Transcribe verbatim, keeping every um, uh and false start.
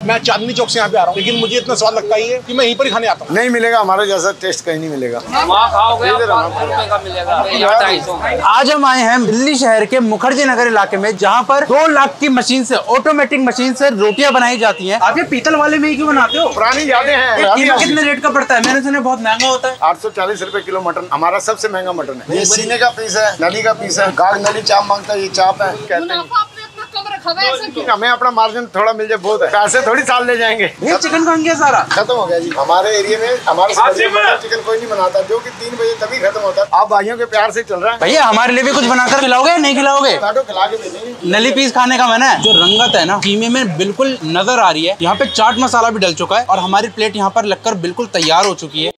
मैं चांदनी चौक से यहाँ पे आ रहा हूँ, लेकिन मुझे इतना स्वाद लगता ही है कि मैं यहीं पर ही खाने आता हूँ। नहीं मिलेगा हमारे जैसा टेस्ट कहीं नहीं मिलेगा। वहाँ खाओगे का मिलेगा। आज हम आए हैं दिल्ली शहर के मुखर्जी नगर इलाके में, जहाँ पर दो लाख की मशीन से, ऑटोमेटिक मशीन से रोटियां बनाई जाती हैं। आप ये पीतल वाले में ही क्यों बनाते हो? पुरानी यादें हैं। कितने रेट का पड़ता है? मैंने सुना बहुत महंगा होता है। आठ सौ चालीस रूपए किलो मटन हमारा सबसे महंगा मटन है। ये सीने का पीस है, नली का पीस है, गाग नली चाप मांगता है, ये चाप है। कहते हैं हमें अपना मार्जिन थोड़ा मिल जाए बहुत है, पैसे थोड़ी साल ले जाएंगे। ये चिकन कहाँ गया सारा? खत्म हो गया जी। हमारे एरिया में हमारे चिकन कोई नहीं बनाता, जो कि तीन बजे तभी खत्म होता है। आप भाइयों के प्यार से चल रहा है। भैया हमारे लिए भी कुछ बनाकर खिलाओगे? नहीं खिलाओगे? खिला के भेजेंगे। नली पीस खाने का मन है। जो रंगत है ना कीमे में बिल्कुल नजर आ रही है। यहाँ पे चाट मसाला भी डल चुका है और हमारी प्लेट यहाँ पर लगकर बिल्कुल तैयार हो चुकी है।